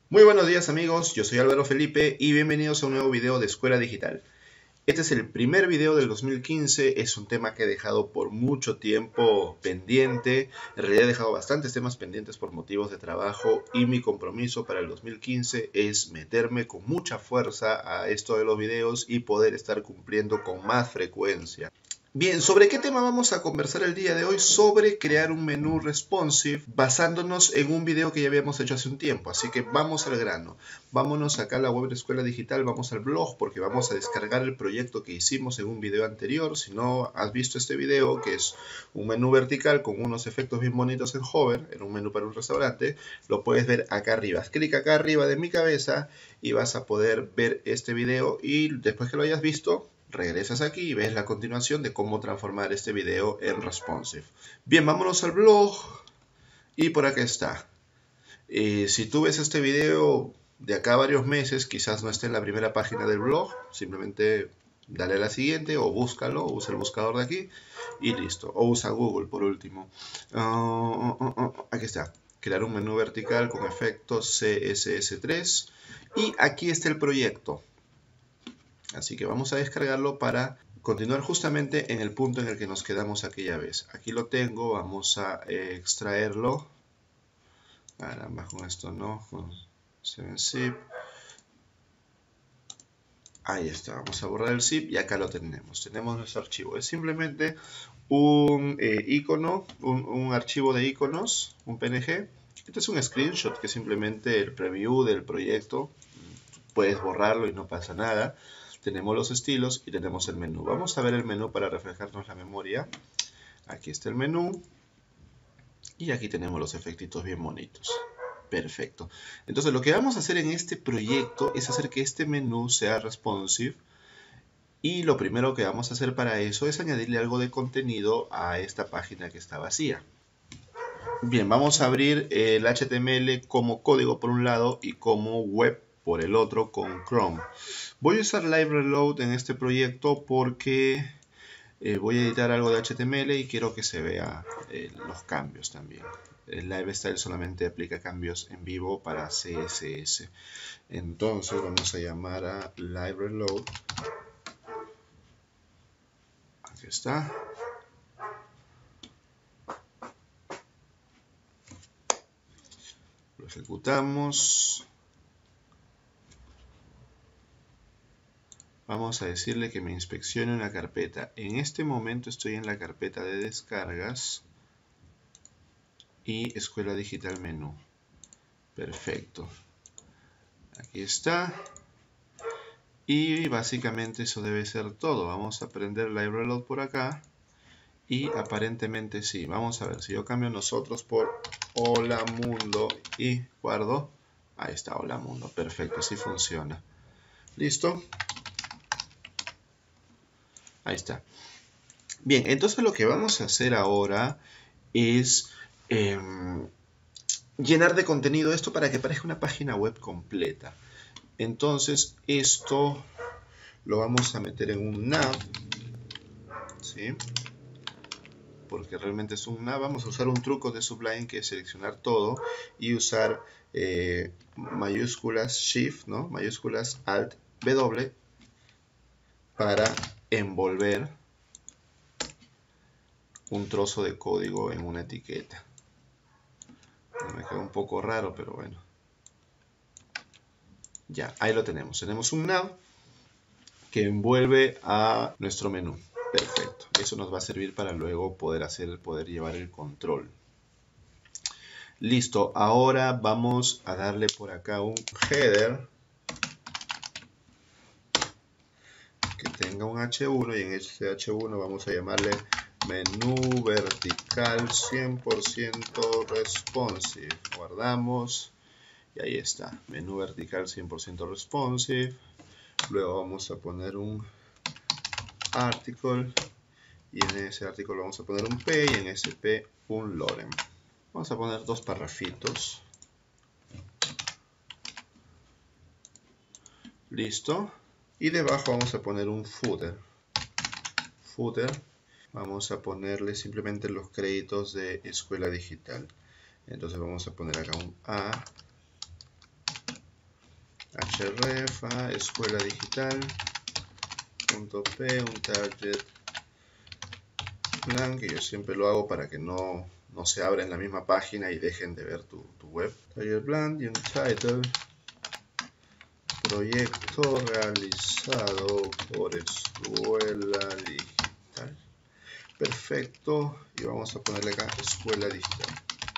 Muy buenos días amigos, yo soy Álvaro Felipe y bienvenidos a un nuevo video de Escuela Digital. Este es el primer video del 2015, es un tema que he dejado por mucho tiempo pendiente. En realidad he dejado bastantes temas pendientes por motivos de trabajo y mi compromiso para el 2015 es meterme con mucha fuerza a esto de los videos y poder estar cumpliendo con más frecuencia. Bien, ¿sobre qué tema vamos a conversar el día de hoy? Sobre crear un menú responsive basándonos en un video que ya habíamos hecho hace un tiempo. Así que vamos al grano. Vámonos acá a la web de Escuela Digital, vamos al blog porque vamos a descargar el proyecto que hicimos en un video anterior. Si no has visto este video, que es un menú vertical con unos efectos bien bonitos en hover, en un menú para un restaurante, lo puedes ver acá arriba. Clic acá arriba de mi cabeza y vas a poder ver este video y después que lo hayas visto, regresas aquí y ves la continuación de cómo transformar este video en responsive. Bien, vámonos al blog y por acá está. Si tú ves este video de acá a varios meses, quizás no esté en la primera página del blog, simplemente dale a la siguiente o búscalo, usa el buscador de aquí y listo. O usa Google por último. Aquí está. Crear un menú vertical con efectos CSS3 y aquí está el proyecto. Así que vamos a descargarlo para continuar justamente en el punto en el que nos quedamos aquella vez. Aquí lo tengo, vamos a extraerlo. Caramba, con esto no, con 7zip. Ahí está, vamos a borrar el zip y acá lo tenemos. Tenemos nuestro archivo. Es simplemente un icono, un archivo de iconos, un PNG. Este es un screenshot que es simplemente el preview del proyecto. Puedes borrarlo y no pasa nada. Tenemos los estilos y tenemos el menú. Vamos a ver el menú para refrescarnos la memoria. Aquí está el menú. Y aquí tenemos los efectitos bien bonitos. Perfecto. Entonces lo que vamos a hacer en este proyecto es hacer que este menú sea responsive. Y lo primero que vamos a hacer para eso es añadirle algo de contenido a esta página que está vacía. Bien, vamos a abrir el HTML como código por un lado y como web por el otro con Chrome. Voy a usar Live Reload en este proyecto porque voy a editar algo de HTML y quiero que se vea los cambios también. El Live Style solamente aplica cambios en vivo para CSS. Entonces vamos a llamar a Live Reload. Aquí está. Lo ejecutamos. Vamos a decirle que me inspeccione una carpeta. En este momento estoy en la carpeta de descargas y Escuela Digital Menú. Perfecto. Aquí está. Y básicamente eso debe ser todo. Vamos a prender Live Reload por acá. Y aparentemente sí. Vamos a ver. Si yo cambio nosotros por Hola Mundo y guardo. Ahí está, Hola Mundo. Perfecto, así funciona. ¿Listo? Ahí está. Bien, entonces lo que vamos a hacer ahora es llenar de contenido esto para que parezca una página web completa. Entonces esto lo vamos a meter en un nav, ¿sí? Porque realmente es un nav. Vamos a usar un truco de Sublime que es seleccionar todo y usar mayúsculas Shift, ¿no? Mayúsculas Alt W para envolver un trozo de código en una etiqueta. Me queda un poco raro, pero bueno. Ya, ahí lo tenemos. Tenemos un nav que envuelve a nuestro menú. Perfecto. Eso nos va a servir para luego poder llevar el control. Listo. Ahora vamos a darle por acá un header que tenga un H1 y en este H1 vamos a llamarle menú vertical 100% responsive. Guardamos y ahí está. Menú vertical 100% responsive. Luego vamos a poner un article y en ese artículo vamos a poner un P y en ese P un lorem. Vamos a poner dos parrafitos. Listo. Y debajo vamos a poner un footer. Footer. Vamos a ponerle simplemente los créditos de Escuela Digital. Entonces vamos a poner acá un A, href escuela digital .p, un target plan, que yo siempre lo hago para que no se abra en la misma página y dejen de ver tu web. Target plan y un title, proyecto realizado por escuela digital. Perfecto, y vamos a ponerle acá escuela digital.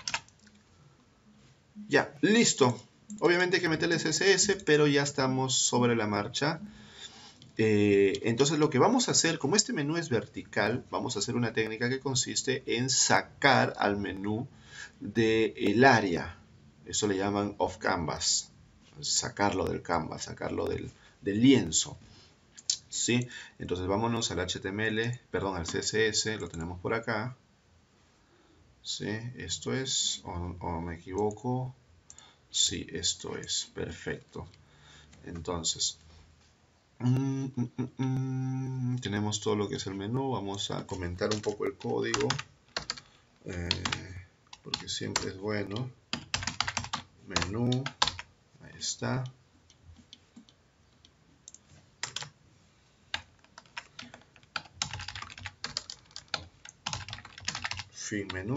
Ya, listo. Obviamente hay que meterle CSS, pero ya estamos sobre la marcha. Entonces lo que vamos a hacer, como este menú es vertical, vamos a hacer una técnica que consiste en sacar al menú del área. Eso le llaman off canvas. Sacarlo del canvas, sacarlo del lienzo. ¿Sí? Entonces vámonos al HTML, perdón, al CSS, lo tenemos por acá. ¿Sí? Esto es, o me equivoco. Sí, esto es, perfecto. Entonces, tenemos todo lo que es el menú. Vamos a comentar un poco el código, porque siempre es bueno. Menú, ahí está. Fin menú.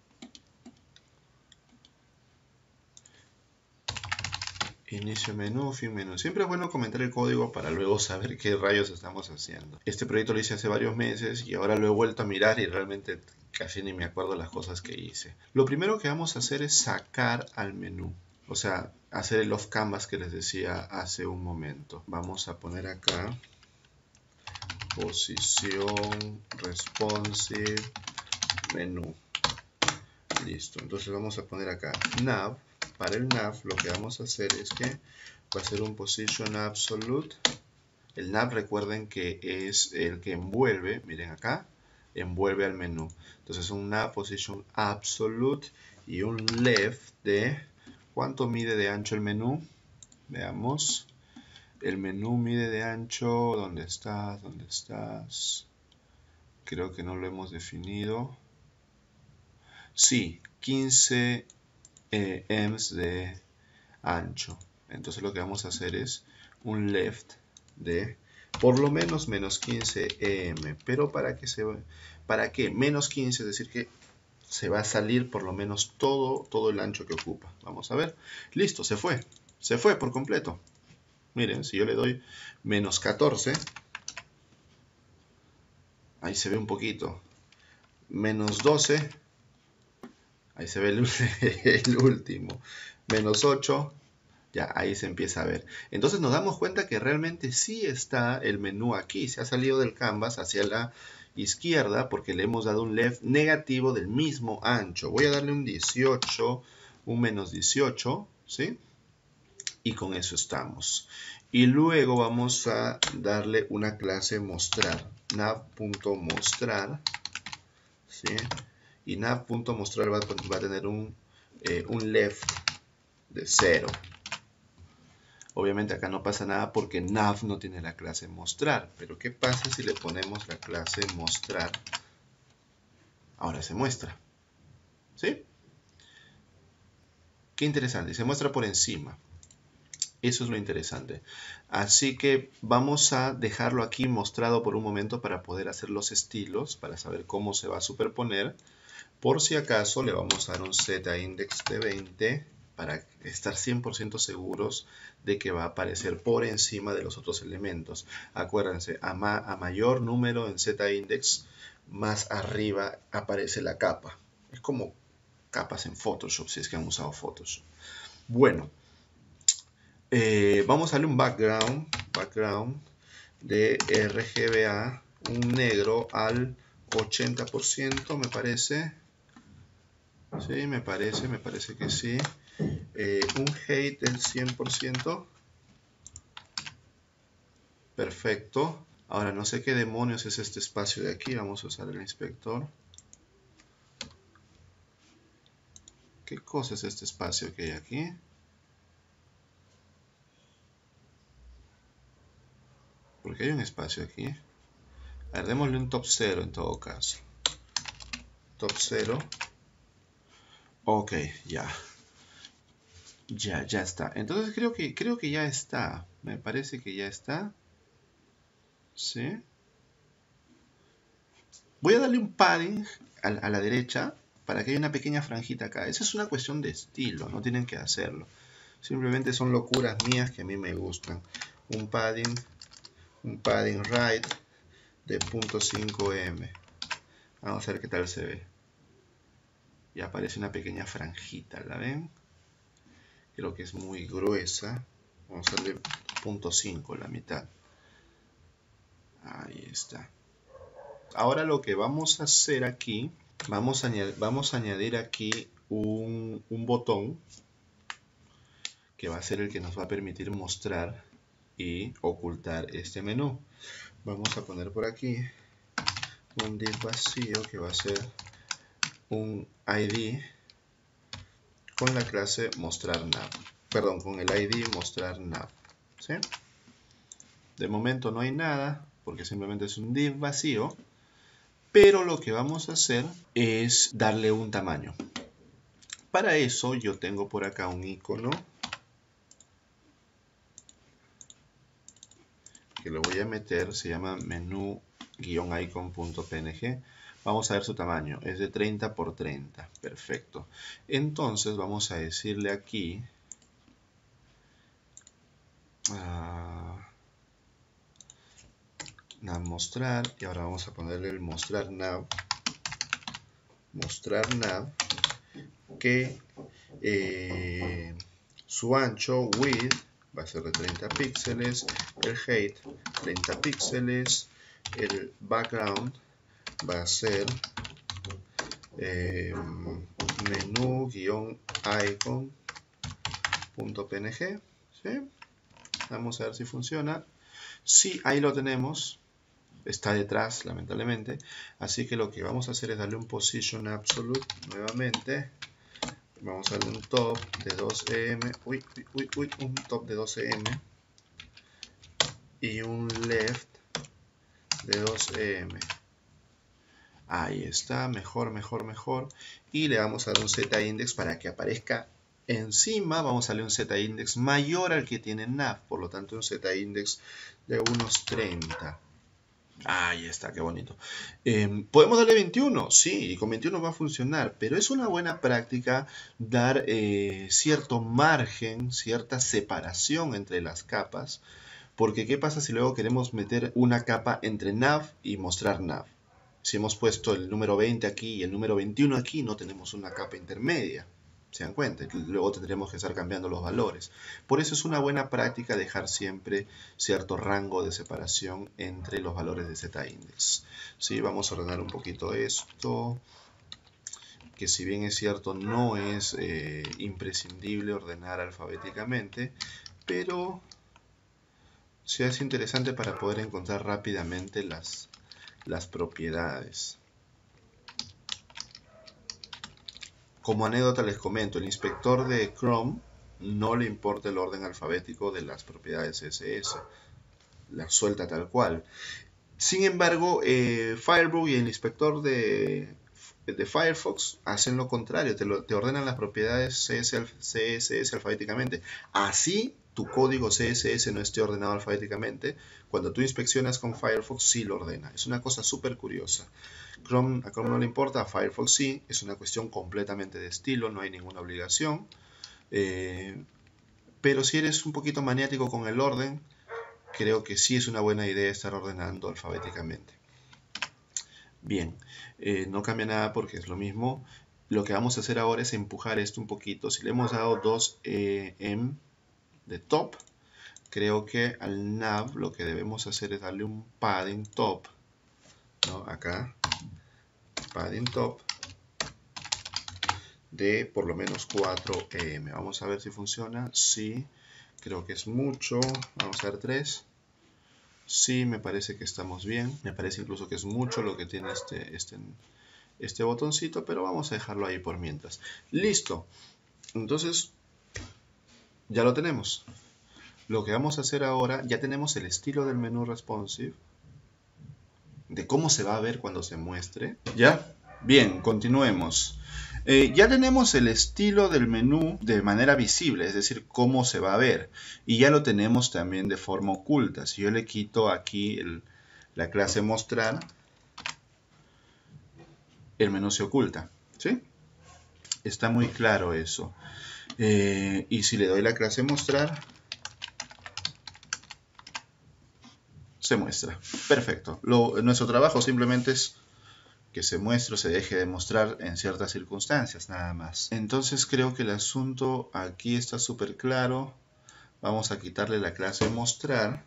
Inicio menú, fin menú. Siempre es bueno comentar el código para luego saber qué rayos estamos haciendo. Este proyecto lo hice hace varios meses y ahora lo he vuelto a mirar y realmente casi ni me acuerdo las cosas que hice. Lo primero que vamos a hacer es sacar al menú. O sea, hacer el off canvas que les decía hace un momento. Vamos a poner acá posición responsive menú. Listo. Entonces vamos a poner acá nav. Para el nav lo que vamos a hacer es que va a ser un position absolute. El nav, recuerden que es el que envuelve, miren acá, envuelve al menú. Entonces un nav position absolute y un left de, ¿cuánto mide de ancho el menú? Veamos. El menú mide de ancho, ¿dónde estás? ¿Dónde estás? Creo que no lo hemos definido. Sí, 15 ems de ancho. Entonces lo que vamos a hacer es un left de por lo menos menos 15 em. Pero ¿para qué? Menos 15, es decir que se va a salir por lo menos todo el ancho que ocupa. Vamos a ver. Listo, se fue. Se fue por completo. Miren, si yo le doy menos 14, ahí se ve un poquito. Menos 12, ahí se ve el último. Menos 8, ya ahí se empieza a ver. Entonces nos damos cuenta que realmente sí está el menú aquí. Se ha salido del canvas hacia la izquierda porque le hemos dado un left negativo del mismo ancho. Voy a darle un 18, un menos 18, ¿sí? Y con eso estamos. Y luego vamos a darle una clase mostrar. nav.mostrar, ¿sí? Y nav.mostrar va a tener un left de 0. Obviamente acá no pasa nada porque nav no tiene la clase mostrar. Pero ¿qué pasa si le ponemos la clase mostrar? Ahora se muestra. ¿Sí? Qué interesante. Se muestra por encima. Eso es lo interesante. Así que vamos a dejarlo aquí mostrado por un momento para poder hacer los estilos, para saber cómo se va a superponer. Por si acaso le vamos a dar un zIndex de 20 para estar 100% seguros de que va a aparecer por encima de los otros elementos. Acuérdense, a mayor número en zIndex, más arriba aparece la capa. Es como capas en Photoshop, si es que han usado Photoshop. Bueno. Vamos a darle un background de RGBA, un negro al 80%, me parece. Sí, me parece que sí. Un height del 100%. Perfecto. Ahora no sé qué demonios es este espacio de aquí. Vamos a usar el inspector. ¿Qué cosa es este espacio que hay aquí? Porque hay un espacio aquí. A ver, démosle un top 0 en todo caso. Top 0. Ok, ya. Ya está. Entonces creo que ya está. Me parece que ya está. ¿Sí? Voy a darle un padding a la derecha para que haya una pequeña franjita acá. Esa es una cuestión de estilo, no tienen que hacerlo. Simplemente son locuras mías que a mí me gustan. Un padding right de 0.5 m. Vamos a ver qué tal se ve. Y aparece una pequeña franjita, ¿la ven? Creo que es muy gruesa. Vamos a darle 0.5, la mitad. Ahí está. Ahora lo que vamos a hacer aquí, vamos a añadir aquí un botón que va a ser el que nos va a permitir mostrar y ocultar este menú. Vamos a poner por aquí un div vacío que va a ser un ID con la clase mostrar nav. Perdón, con el ID mostrar nav. ¿Sí? De momento no hay nada porque simplemente es un div vacío. Pero lo que vamos a hacer es darle un tamaño. Para eso yo tengo por acá un icono que lo voy a meter, se llama menú-icon.png. Vamos a ver su tamaño, es de 30 por 30, perfecto. Entonces vamos a decirle aquí nav mostrar, y ahora vamos a ponerle el mostrar nav, que su ancho width va a ser de 30 píxeles, el height 30 píxeles, el background va a ser menú-icon.png. ¿Sí? Vamos a ver si funciona. Sí, ahí lo tenemos. Está detrás, lamentablemente. Así que lo que vamos a hacer es darle un position absolute nuevamente. Vamos a darle un top de 2em. Un top de 12em. Y un left de 2em. Ahí está, mejor. Y le vamos a dar un z-index para que aparezca encima. Vamos a darle un z-index mayor al que tiene nav. Por lo tanto, un z-index de unos 30. Ahí está, qué bonito. ¿Podemos darle 21? Sí, y con 21 va a funcionar, pero es una buena práctica dar cierto margen, cierta separación entre las capas, porque ¿qué pasa si luego queremos meter una capa entre nav y mostrar nav? Si hemos puesto el número 20 aquí y el número 21 aquí, no tenemos una capa intermedia. ¿Se dan cuenta? Luego tendremos que estar cambiando los valores. Por eso es una buena práctica dejar siempre cierto rango de separación entre los valores de z-index. ¿Sí? Vamos a ordenar un poquito esto, que si bien es cierto no es imprescindible ordenar alfabéticamente, pero sí es interesante para poder encontrar rápidamente las propiedades. Como anécdota les comento, el inspector de Chrome no le importa el orden alfabético de las propiedades CSS, las suelta tal cual. Sin embargo, Firebug y el inspector de Firefox hacen lo contrario, te ordenan las propiedades CSS alfabéticamente. Así tu código CSS no esté ordenado alfabéticamente, cuando tú inspeccionas con Firefox sí lo ordena. Es una cosa súper curiosa. A Chrome no le importa, a Firefox sí, es una cuestión completamente de estilo, no hay ninguna obligación. Pero si eres un poquito maniático con el orden, creo que sí es una buena idea estar ordenando alfabéticamente. Bien, no cambia nada porque es lo mismo. Lo que vamos a hacer ahora es empujar esto un poquito. Si le hemos dado 2em de top, creo que al nav lo que debemos hacer es darle un padding top, ¿no? Acá, padding top de por lo menos 4em. Vamos a ver si funciona. Sí, creo que es mucho. Vamos a ver 3. Sí, me parece que estamos bien. Me parece incluso que es mucho lo que tiene este botoncito, pero vamos a dejarlo ahí por mientras. Listo. Entonces, ya lo tenemos. Lo que vamos a hacer ahora, ya tenemos el estilo del menú responsive, de cómo se va a ver cuando se muestre. ¿Ya? Bien, continuemos. Ya tenemos el estilo del menú de manera visible, es decir, cómo se va a ver. Y ya lo tenemos también de forma oculta. Si yo le quito aquí la clase mostrar, el menú se oculta, ¿sí? Está muy claro eso. Y si le doy la clase mostrar, se muestra. Perfecto. Nuestro trabajo simplemente es que se muestre o se deje de mostrar en ciertas circunstancias, nada más. Entonces creo que el asunto aquí está súper claro. Vamos a quitarle la clase mostrar.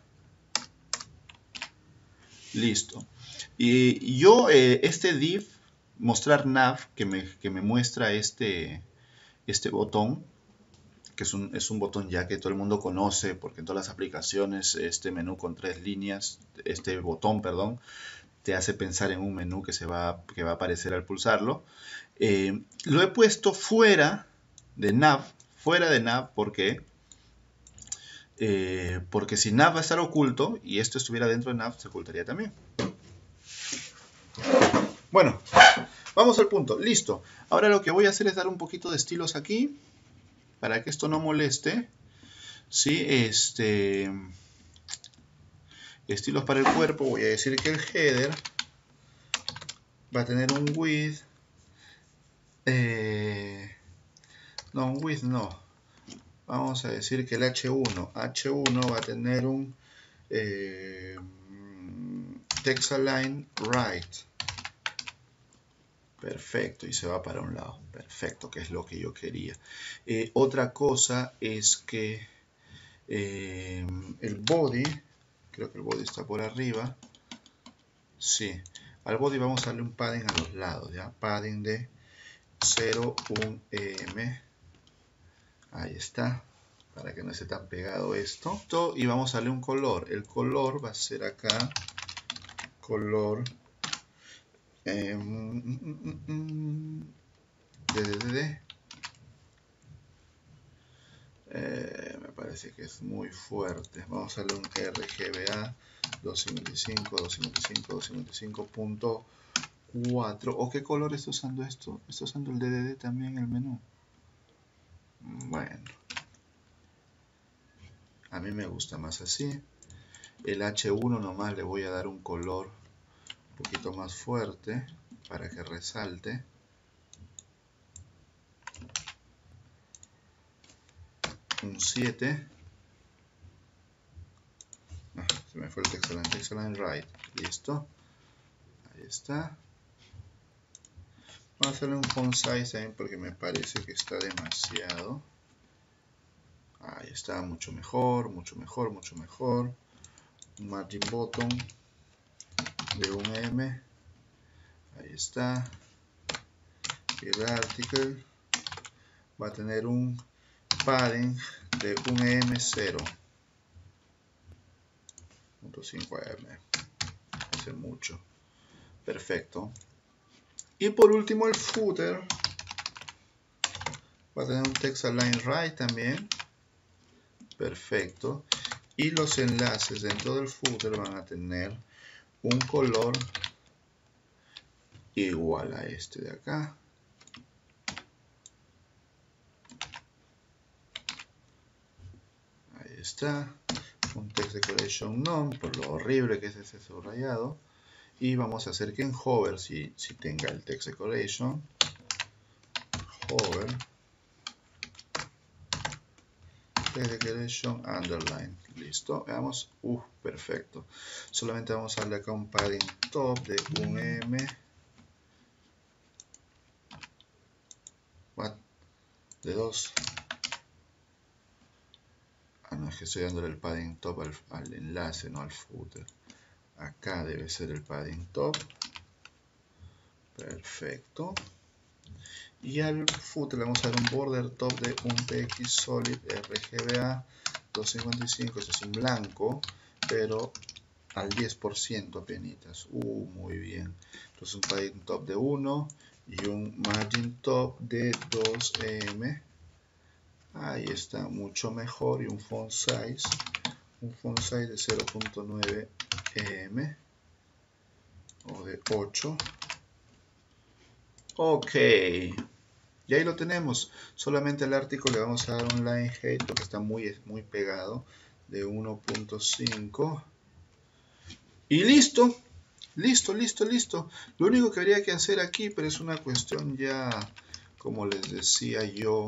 Listo. Y yo, este div, mostrar nav, que me muestra este botón, que es un botón ya que todo el mundo conoce, porque en todas las aplicaciones este menú con 3 líneas, este botón, perdón, te hace pensar en un menú que va a aparecer al pulsarlo. Lo he puesto fuera de nav, ¿por qué? Porque si nav va a estar oculto y esto estuviera dentro de nav, se ocultaría también. Bueno, vamos al punto. Listo. Ahora lo que voy a hacer es dar un poquito de estilos aquí, para que esto no moleste. ¿Sí? Estilos para el cuerpo. Voy a decir que el header va a tener un width. No, un width no. Vamos a decir que el H1 va a tener un text align right. Perfecto, y se va para un lado. Perfecto, que es lo que yo quería. Otra cosa es que el body, creo que el body está por arriba. Sí, al body vamos a darle un padding a los lados, ¿ya? Padding de 0,1 em. Ahí está, para que no esté tan pegado esto. Y vamos a darle un color. El color va a ser acá, color me parece que es muy fuerte. Vamos a darle un RGBA 255.4. ¿O qué color está usando esto? ¿Está usando el DDD también el menú? Bueno, a mí me gusta más así. El H1 nomás le voy a dar un color un poquito más fuerte para que resalte. Un 7. Se me fue el text align right. Listo. Ahí está. Voy a hacerle un font size también porque me parece que está demasiado. Ahí está, mucho mejor, mucho mejor, mucho mejor. Un margin bottom de 1 em. Ahí está. Y el article va a tener un padding de 1 em 0.5 em. Hace mucho. Perfecto. Y por último el footer va a tener un text align right también. Perfecto. Y los enlaces dentro del footer van a tener un color igual a este de acá. Ahí está. Un text decoration none, por lo horrible que es ese subrayado. Y vamos a hacer que en hover, si tenga el text decoration, hover, text decoration underline. Listo, veamos. Perfecto. Solamente vamos a darle acá un padding top de 1 em. De 2. No, es que estoy dándole el padding top al enlace, no al footer. Acá debe ser el padding top. Perfecto. Y al footer le vamos a dar un border top de un px solid RGBA 255. Este es un blanco, pero al 10% apenitas. Muy bien. Entonces un padding top de 1 y un margin top de 2 em. Ahí está, mucho mejor. Y un font size de 0.9 em o de 8. Ok, Y ahí lo tenemos. Solamente al artículo le vamos a dar un line height porque está muy pegado, de 1.5. Y listo. Listo. Lo único que habría que hacer aquí, pero es una cuestión ya, como les decía yo,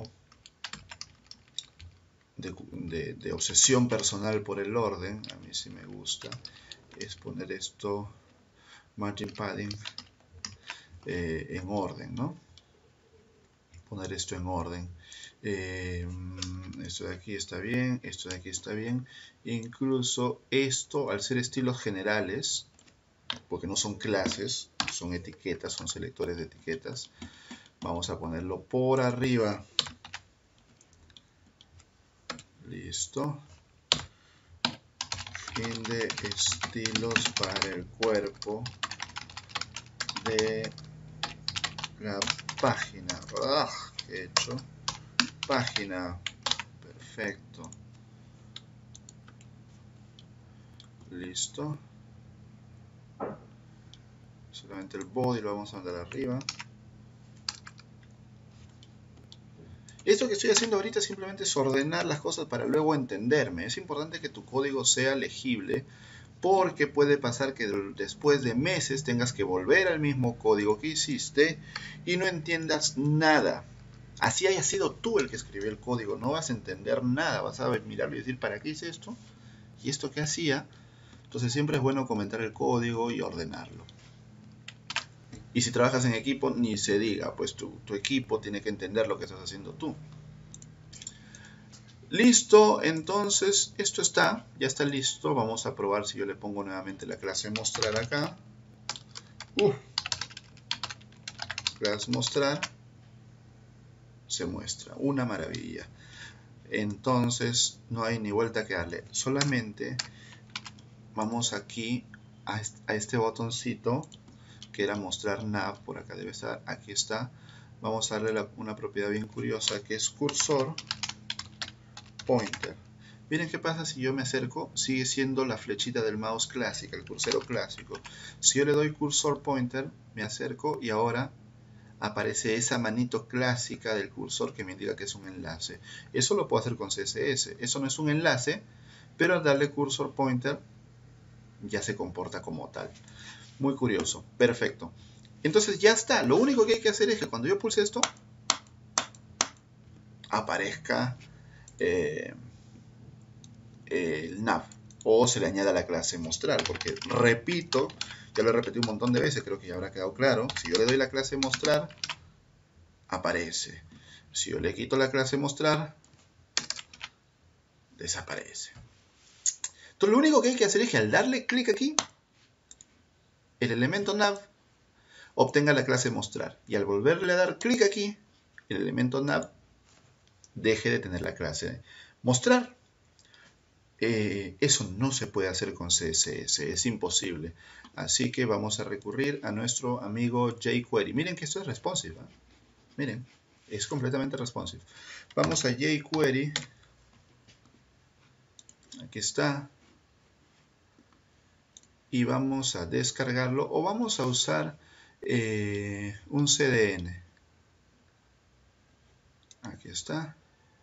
de obsesión personal por el orden. A mí sí me gusta. Es poner esto, margin padding, en orden, ¿no? Poner esto en orden. Esto de aquí está bien, esto de aquí está bien. Incluso esto, al ser estilos generales, porque no son clases, son etiquetas, son selectores de etiquetas, vamos a ponerlo por arriba. Listo. Fin de estilos para el cuerpo de la página. ¿Qué he hecho? Página. Perfecto. Listo. Solamente el body lo vamos a mandar arriba. Esto que estoy haciendo ahorita simplemente es ordenar las cosas para luego entenderme. Es importante que tu código sea legible, porque puede pasar que después de meses tengas que volver al mismo código que hiciste y no entiendas nada. Así haya sido tú el que escribió el código, no vas a entender nada. Vas a mirarlo y decir, ¿para qué hice esto? ¿Y esto qué hacía? Entonces siempre es bueno comentar el código y ordenarlo. Y si trabajas en equipo, ni se diga, pues tu equipo tiene que entender lo que estás haciendo tú. Listo, entonces esto ya está listo. Vamos a probar si yo le pongo nuevamente la clase mostrar acá. Clase mostrar. Se muestra, una maravilla. Entonces no hay ni vuelta que darle. Solamente vamos aquí a este botoncito que era mostrar nav, por acá debe estar, aquí está. Vamos a darle una propiedad bien curiosa que es cursor pointer. Miren qué pasa si yo me acerco, sigue siendo la flechita del mouse clásica, el cursero clásico. Si yo le doy cursor pointer, me acerco y ahora aparece esa manito clásica del cursor que me indica que es un enlace. Eso lo puedo hacer con CSS. Eso no es un enlace, pero al darle cursor pointer ya se comporta como tal. Muy curioso. Perfecto. Entonces ya está. Lo único que hay que hacer es que cuando yo pulse esto, aparezca el nav. O se le añada la clase mostrar. Porque repito, ya lo he repetido un montón de veces, creo que ya habrá quedado claro. Si yo le doy la clase mostrar, aparece. Si yo le quito la clase mostrar, desaparece. Entonces lo único que hay que hacer es que al darle clic aquí, el elemento nav obtenga la clase mostrar. Y al volverle a dar clic aquí, el elemento nav deje de tener la clase mostrar. Eso no se puede hacer con CSS, es imposible. Así que vamos a recurrir a nuestro amigo jQuery. Miren que esto es responsive, ¿eh? Miren, es completamente responsive. Vamos a jQuery. Aquí está. Y vamos a descargarlo o vamos a usar un CDN. Aquí está.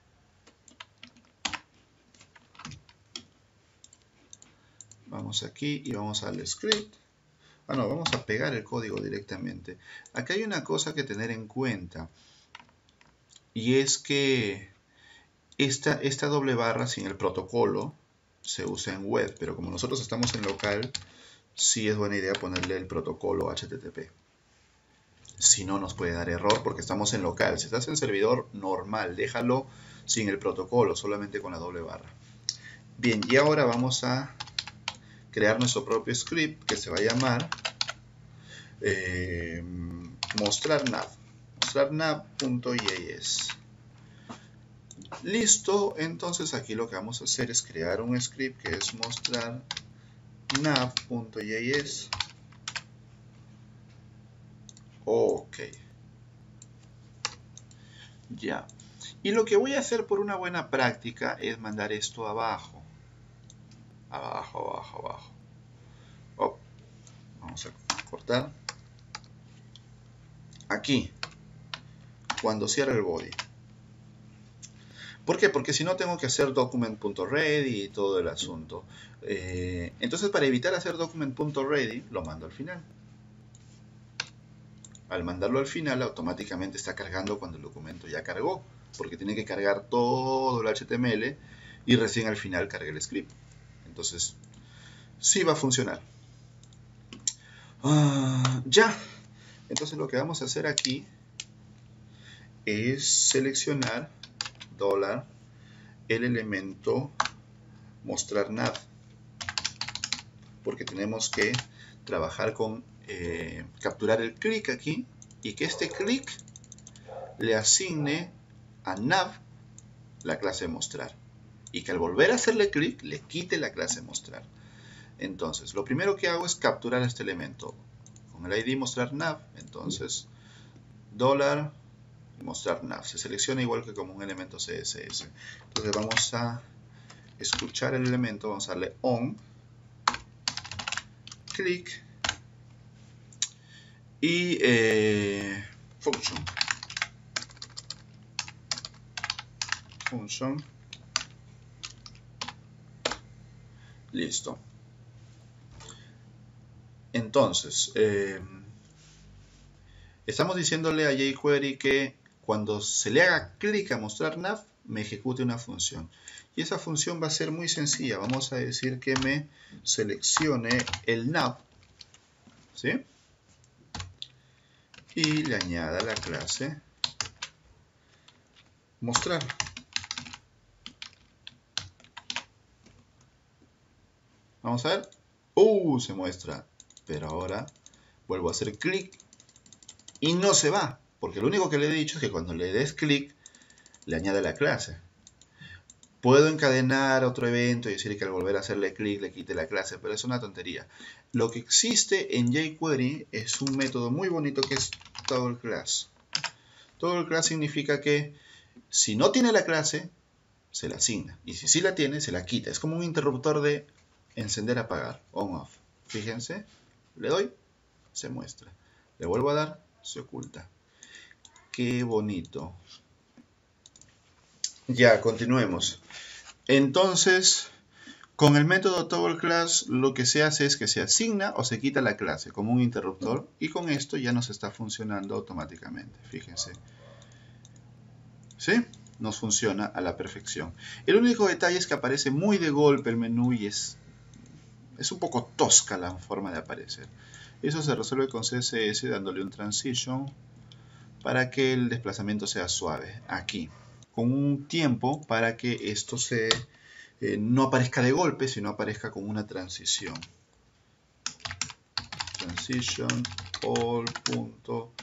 Vamos aquí y vamos al script. No, vamos a pegar el código directamente. Acá hay una cosa que tener en cuenta. Y es que esta doble barra sin el protocolo se usa en web. Pero como nosotros estamos en local, sí es buena idea ponerle el protocolo HTTP. Si no, nos puede dar error porque estamos en local. Si estás en servidor normal, déjalo sin el protocolo, solamente con la doble barra. Bien, y ahora vamos a crear nuestro propio script que se va a llamar mostrar nav.js. Listo, entonces aquí lo que vamos a hacer es crear un script que es mostrar nav.js. Ok. Ya. Y lo que voy a hacer por una buena práctica es mandar esto abajo. Abajo. Oh. Vamos a cortar. Aquí. cuando cierre el body. ¿Por qué? Porque si no tengo que hacer document.ready y todo el asunto. Entonces, para evitar hacer document.ready, lo mando al final. Al mandarlo al final, automáticamente está cargando cuando el documento ya cargó, porque tiene que cargar todo el HTML y recién al final cargue el script. Entonces, sí va a funcionar. Ya. Entonces, lo que vamos a hacer aquí es seleccionar el elemento mostrar nav, porque tenemos que trabajar con capturar el click aquí y que este click le asigne a nav la clase mostrar y que al volver a hacerle clic le quite la clase mostrar. Entonces lo primero que hago es capturar este elemento con el ID mostrar nav. Entonces $mostrar nav se selecciona igual que como un elemento CSS. Entonces vamos a escuchar el elemento, vamos a darle on, click y function, listo. Entonces estamos diciéndole a jQuery que cuando se le haga clic a mostrar nav me ejecute una función, y esa función va a ser muy sencilla. Vamos a decir que me seleccione el nav, ¿sí? Y le añada la clase mostrar. Vamos a ver. Se muestra. Pero ahora vuelvo a hacer clic y no se va, porque lo único que le he dicho es que cuando le des clic le añade la clase. Puedo encadenar otro evento y decir que al volver a hacerle clic le quite la clase, pero es una tontería. Lo que existe en jQuery es un método muy bonito que es ToggleClass. ToggleClass significa que si no tiene la clase, se la asigna. Y si sí la tiene, se la quita. Es como un interruptor de encender, apagar, on-off. Fíjense, le doy, se muestra. Le vuelvo a dar, se oculta. Qué bonito. Ya, continuemos. Entonces, con el método ToggleClass lo que se hace es que se asigna o se quita la clase como un interruptor, y con esto ya nos está funcionando automáticamente. Fíjense. ¿Sí? Nos funciona a la perfección. El único detalle es que aparece muy de golpe el menú y es un poco tosca la forma de aparecer. Eso se resuelve con CSS dándole un transition para que el desplazamiento sea suave. Aquí, con un tiempo para que esto no aparezca de golpe, sino aparezca como una transición. Transition all punto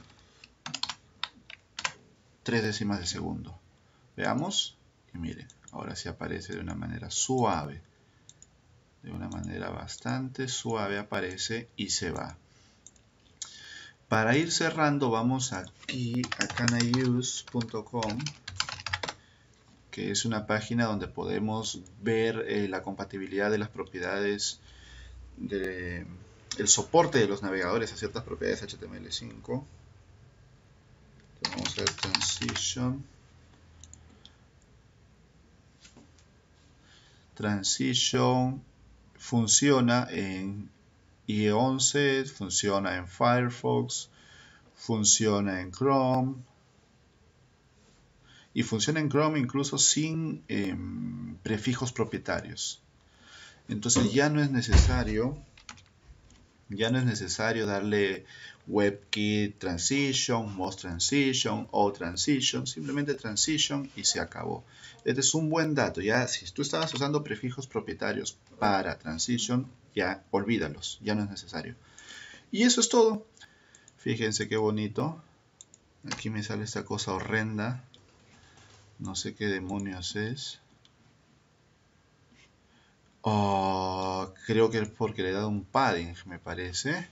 3 décimas de segundo. Veamos y miren, ahora sí aparece de una manera suave. De una manera bastante suave aparece y se va. Para ir cerrando vamos aquí a caniuse.com, que es una página donde podemos ver la compatibilidad de las propiedades el soporte de los navegadores a ciertas propiedades HTML5. Vamos a ver transition funciona en IE11, funciona en Firefox, funciona en Chrome, y funciona en Chrome incluso sin prefijos propietarios. Entonces ya no es necesario darle WebKit Transition, Most Transition o Transition, simplemente Transition y se acabó. Este es un buen dato. Ya si tú estabas usando prefijos propietarios para Transition, ya olvídalos, ya no es necesario. Y eso es todo. Fíjense qué bonito. Aquí me sale esta cosa horrenda. No sé qué demonios es. Creo que es porque le he dado un padding, me parece.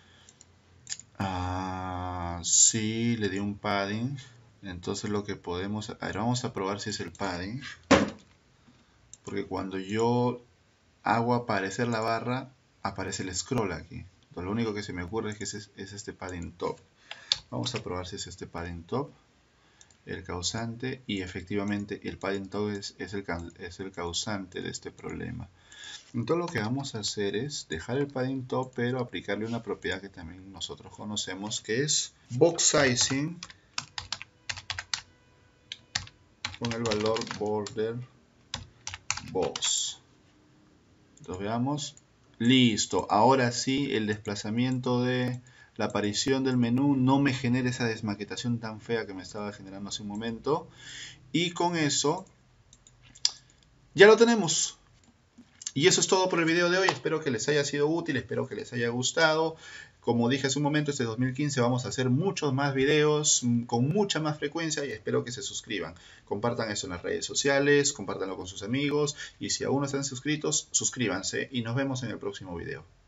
Sí, le di un padding. Entonces lo que podemos... A ver, vamos a probar si es el padding. Porque cuando yo hago aparecer la barra, aparece el scroll aquí. Entonces, lo único que se me ocurre es que es este padding top. Vamos a probar si es este padding top. el causante, y efectivamente el padding top es el causante de este problema. Entonces lo que vamos a hacer es dejar el padding top, pero aplicarle una propiedad que también nosotros conocemos, que es box sizing con el valor border box. Entonces veamos, listo, ahora sí el desplazamiento de la aparición del menú no me genera esa desmaquetación tan fea que me estaba generando hace un momento, y con eso ya lo tenemos. Y eso es todo por el video de hoy. Espero que les haya sido útil, espero que les haya gustado. Como dije hace un momento, este 2015 vamos a hacer muchos más videos con mucha más frecuencia, y espero que se suscriban. Compartan eso en las redes sociales, compártanlo con sus amigos, y si aún no están suscritos, suscríbanse y nos vemos en el próximo video.